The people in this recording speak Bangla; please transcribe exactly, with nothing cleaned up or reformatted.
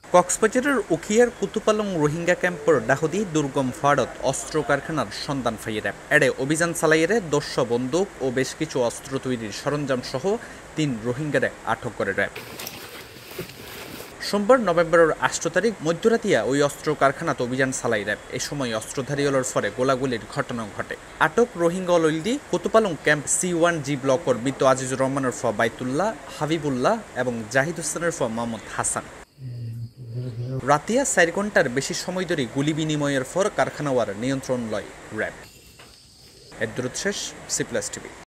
কক্সবাজারের উখিয়ার কুতুপালং রোহিঙ্গা ক্যাম্পর ডাহুদি দুর্গম ফাড়ত অস্ত্র কারখানার সন্ধান ফাইয়েরা এড়ে অভিযান চালাইয়েরে দশ বন্দুক ও বেশ কিছু অস্ত্র তৈরির সরঞ্জাম সহ তিন রোহিঙ্গারে আটক করে র্যাব। সোমবার নভেম্বরের আষ্ট তারিখ মধ্যরাতিয়া ওই অস্ত্র কারখানাতে অভিযান চালাই র্যাব। এই সময় অস্ত্রধারীগুলোর ফলে গোলাগুলির ঘটনা ঘটে। আটক রোহিঙ্গা অলইলদি Kutupalong camp C one G ব্লকর মৃত আজিজুর রহমানের ফ বাইতুল্লাহ হাবিবুল্লাহ এবং জাহিদ হোসেনের ফ মোহাম্মদ হাসান। রাতিয়া চার ঘন্টার বেশি সময় ধরে গুলি বিনিময়ের পর কারখানাওয়ার নিয়ন্ত্রণ লয় র্যাব। এর দূরত শেষ সি প্লাস টিভি।